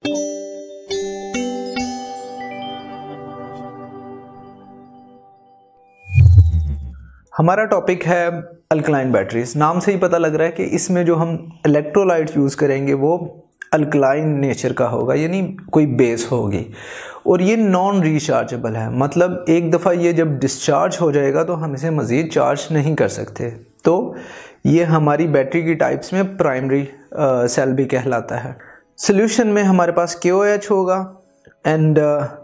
हमारा टॉपिक है alkaline batteries. नाम से ही पता लग रहा है कि इसमें जो हम इलेक्ट्रोलाइट यूज़ करेंगे वो अल्कलाइन नेचर का होगा, यानी कोई बेस होगी, और ये नॉन रिचार्जेबल है। मतलब एक दफ़ा ये जब डिस्चार्ज हो जाएगा तो हम इसे मज़ीद चार्ज नहीं कर सकते। तो ये हमारी बैटरी की टाइप्स में प्राइमरी सेल भी कहलाता है। सोल्यूशन में हमारे पास KOH होगा एंड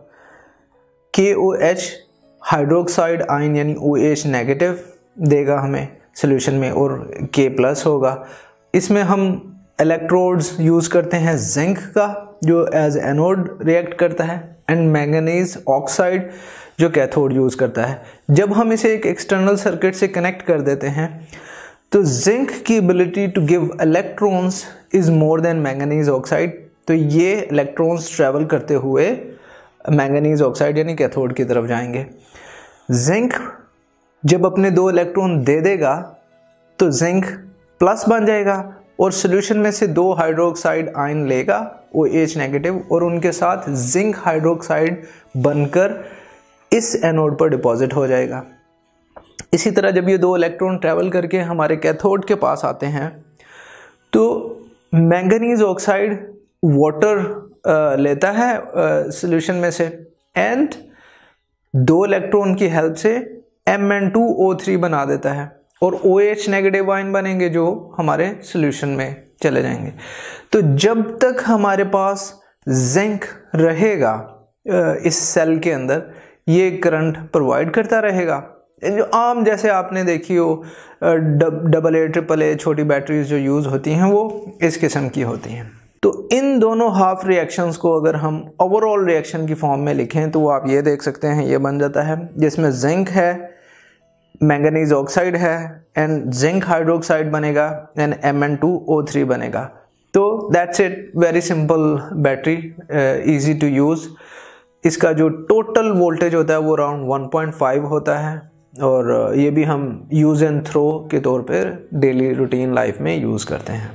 KOH हाइड्रोक्साइड आयन यानी OH नेगेटिव देगा हमें सोल्यूशन में, और K+ होगा। इसमें हम इलेक्ट्रोड्स यूज़ करते हैं जिंक का जो एज एनोड रिएक्ट करता है, एंड मैंगनीज ऑक्साइड जो कैथोड यूज़ करता है। जब हम इसे एक एक्सटर्नल सर्किट से कनेक्ट कर देते हैं तो जिंक की ability to give electrons is more than manganese oxide, तो ये इलेक्ट्रॉन्स ट्रैवल करते हुए मैंगनीज ऑक्साइड यानी कैथोड की तरफ जाएंगे। जिंक जब अपने 2 इलेक्ट्रॉन दे देगा तो जिंक प्लस बन जाएगा और सोल्यूशन में से 2 हाइड्रोक्साइड आयन लेगा OH नेगेटिव, और उनके साथ जिंक हाइड्रोक्साइड बनकर इस एनोड पर डिपॉजिट हो जाएगा। इसी तरह जब ये 2 इलेक्ट्रॉन ट्रैवल करके हमारे कैथोड के पास आते हैं तो मैंगनीज ऑक्साइड वाटर लेता है सोल्यूशन में से, एंड 2 इलेक्ट्रॉन की हेल्प से Mn2O3 बना देता है, और OH नेगेटिव आयन बनेंगे जो हमारे सोल्यूशन में चले जाएंगे। तो जब तक हमारे पास जिंक रहेगा इस सेल के अंदर, ये करंट प्रोवाइड करता रहेगा। जो आम जैसे आपने देखी हो AA, AAA छोटी बैटरीज जो यूज़ होती हैं वो इस किस्म की होती हैं। तो इन दोनों हाफ रिएक्शंस को अगर हम ओवरऑल रिएक्शन की फॉर्म में लिखें तो आप ये देख सकते हैं, ये बन जाता है जिसमें जिंक है, मैंगनीज ऑक्साइड है, एंड जिंक हाइड्रोक्साइड बनेगा, एंड Mn2O3 बनेगा। तो that's it, very simple battery, easy to use. इसका जो टोटल वोल्टेज होता है वो अराउंड 1.5 होता है, और ये भी हम यूज़ एंड थ्रो के तौर पर डेली रूटीन लाइफ में यूज़ करते हैं।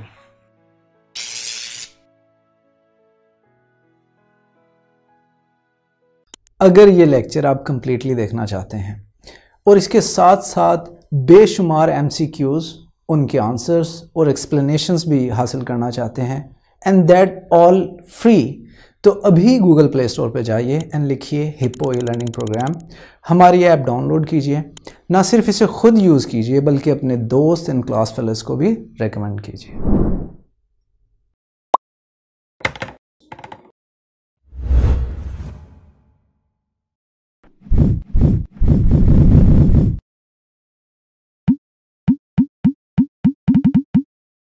अगर ये लेक्चर आप कंप्लीटली देखना चाहते हैं और इसके साथ साथ बेशुमार MCQs, उनके आंसर्स और एक्सप्लेनेशंस भी हासिल करना चाहते हैं, एंड दैट ऑल फ्री, तो अभी गूगल प्ले स्टोर पे जाइए एंड लिखिए हिप्पो ई-लर्निंग प्रोग्राम। हमारी ऐप डाउनलोड कीजिए, ना सिर्फ इसे खुद यूज़ कीजिए बल्कि अपने दोस्त एंड क्लास फेलोज़ को भी रेकमेंड कीजिए।